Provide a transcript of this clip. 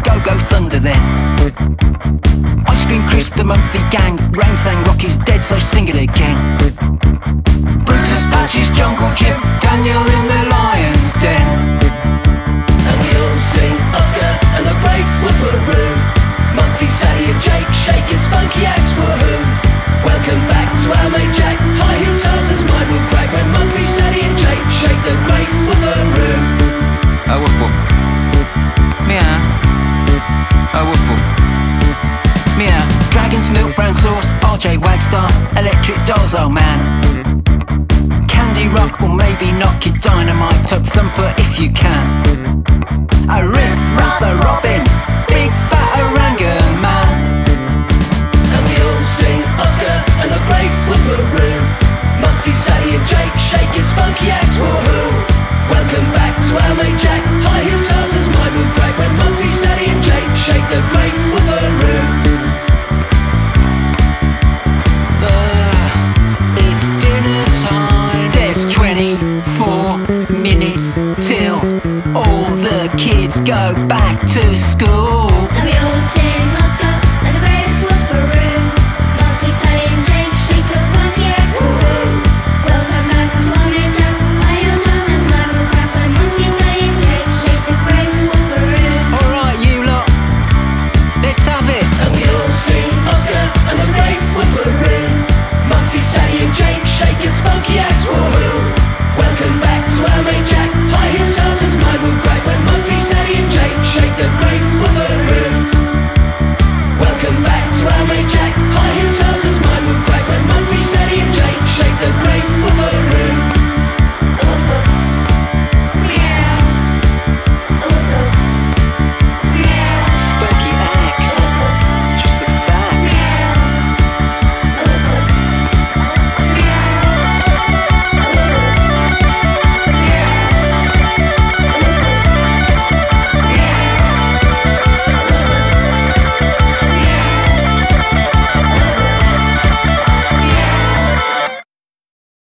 Go Thunder then. Ice Cream Crisp, the Monthly Gang. Rain sang Rocky's dead, so sing it again. Brutus Patches, Jungle Jim, Daniel in the Lion's Den. And we all sing Oscar and a great woofaroo. Monthly Sadie and Jake, shake your spunky axe, woohoo. Welcome back to our main Jack. High heel Tarzan's mind will crack when Monthly Sadie and Jake shake the great woofaroo. Oh, woof woof. Meow. Oh, woof woof. Meow. Dragon's Milk, Brown Sauce, RJ Wagstar, Electric Dolls, oh man. Candy Rock or maybe Knock Your Dynamite, Top Thumper if you can. A Riff Raff, a Robin, Big Fat Orangutan.